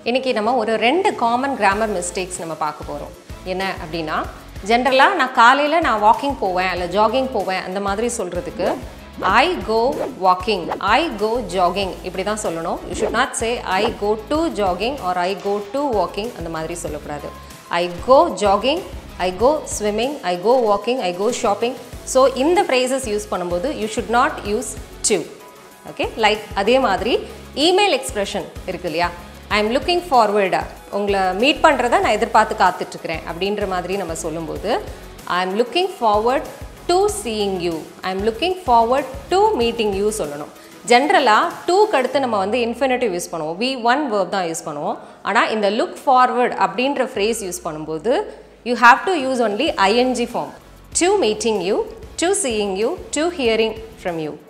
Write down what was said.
இன்னைக்கு நம்ம ஒரு ரெண்டு காமன் கிராமர் மிஸ்டேக்ஸ் நம்ம பார்க்க போகிறோம். என்ன அப்படின்னா, ஜென்ரலாக நான் காலையில் நான் வாக்கிங் போவேன் இல்லை ஜாகிங் போவேன் அந்த மாதிரி சொல்கிறதுக்கு ஐ go walking, I go jogging இப்படி தான் சொல்லணும். You should not say I go to jogging or I go to walking அந்த மாதிரி சொல்லக்கூடாது. I go jogging, I go swimming, I go walking, I go shopping. So இந்த phrases use பண்ணும்போது you should not use to. Okay, like அதே மாதிரி email expression இருக்கு இல்லையா, ஐ am looking ஃபார்வர்டா, உங்களை மீட் பண்ணுறதை நான் எதிர்பார்த்து காத்துட்ருக்கிறேன் அப்படின்ற மாதிரி நம்ம சொல்லும்போது I am looking forward to seeing you, I am looking forward to meeting you சொல்லணும். ஜென்ரலாக டூக்கு அடுத்து நம்ம வந்து இன்ஃபினிட்டிவ் யூஸ் பண்ணுவோம், வி ஒன் வேர்ப் தான் யூஸ் பண்ணுவோம். ஆனால் இந்த லுக் ஃபார்வர்ட் அப்படின்ற ஃப்ரேஸ் யூஸ் பண்ணும்போது you have to use only ING form. To meeting you, to seeing you, to hearing from you.